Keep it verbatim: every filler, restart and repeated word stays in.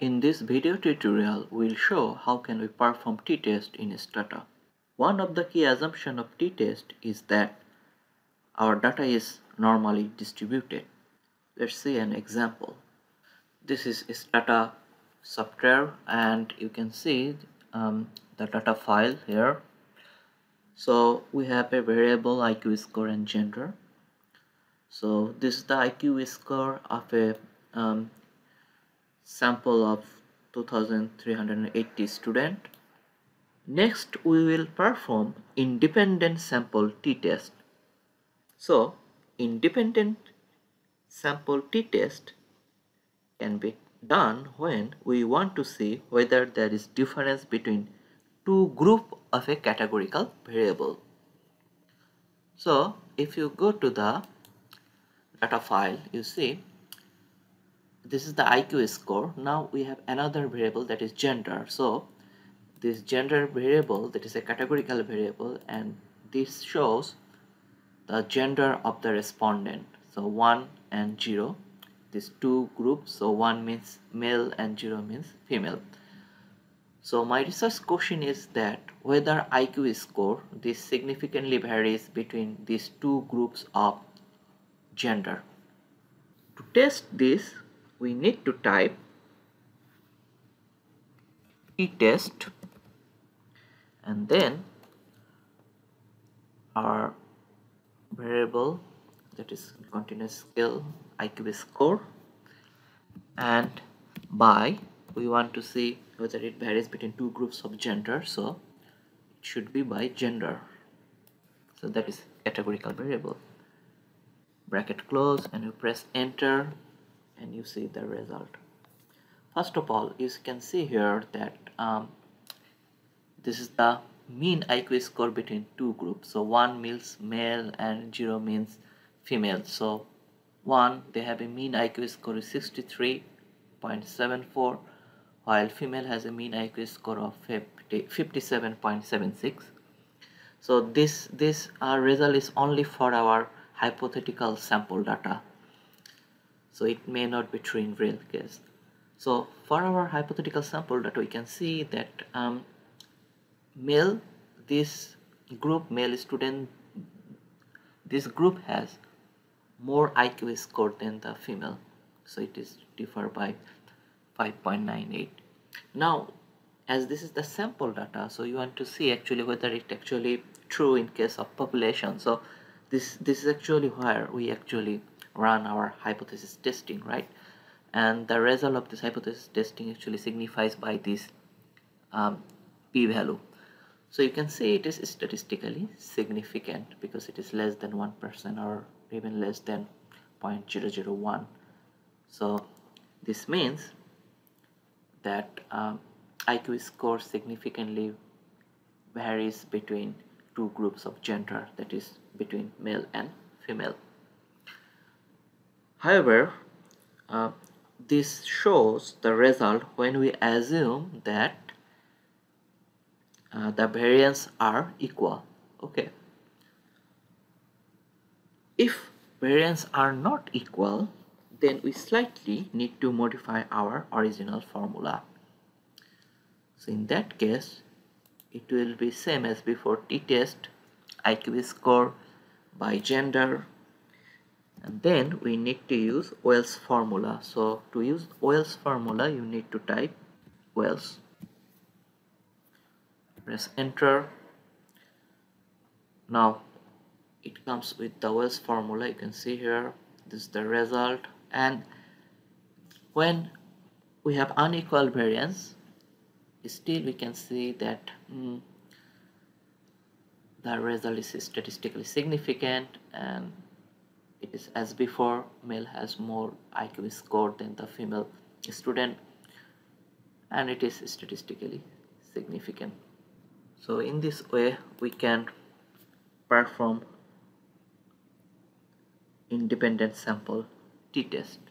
In this video tutorial, we'll show how can we perform t-test in Stata. One of the key assumptions of t-test is that our data is normally distributed. Let's see an example. This is Stata software and you can see um, the data file here. So we have a variable I Q score and gender. So this is the I Q score of a um, sample of two thousand three hundred eighty student. Next we will perform independent sample t-test. So independent sample t-test can be done when we want to see whether there is difference between two group of a categorical variable. So if you go to the data file, you see this is the I Q score. Now we have another variable, that is gender. So this gender variable, that is a categorical variable, and this shows the gender of the respondent. So one and zero, these two groups. So one means male and zero means female. So my research question is that whether I Q score this significantly varies between these two groups of gender. To test this, we need to type t-test and then our variable, that is continuous scale I Q score, and by we want to see whether it varies between two groups of gender, so it should be by gender. So that is categorical variable. Bracket close and you press enter and you see the result. First of all, you can see here that um, this is the mean I Q score between two groups. So one means male and zero means female. So one, they have a mean I Q score of sixty-three point seven four, while female has a mean I Q score of fifty-seven point seven six. So this this uh, result is only for our hypothetical sample data. So it may not be true in real case. So for our hypothetical sample data, we can see that um, male, this group male student, this group has more I Q score than the female. So it is differ by five point nine eight. Now, as this is the sample data, so you want to see actually whether it actually true in case of population. So this this is actually where we actually run our hypothesis testing, right? And the result of this hypothesis testing actually signifies by this um, p-value. So you can see it is statistically significant because it is less than one percent or even less than zero point zero zero one. So this means that um, I Q score significantly varies between two groups of gender, that is between male and female. However, uh, this shows the result when we assume that uh, the variance are equal. Okay. If variance are not equal, then we slightly need to modify our original formula. So in that case, it will be same as before, t-test I Q score by gender, and then we need to use Wells formula. So to use Wells formula, you need to type Wells, press enter. Now it comes with the Wells formula. You can see here, this is the result. And when we have unequal variance, still we can see that mm, the result is statistically significant, and it is as before, male has more I Q score than the female student, and it is statistically significant. So in this way we can perform independent sample t-test.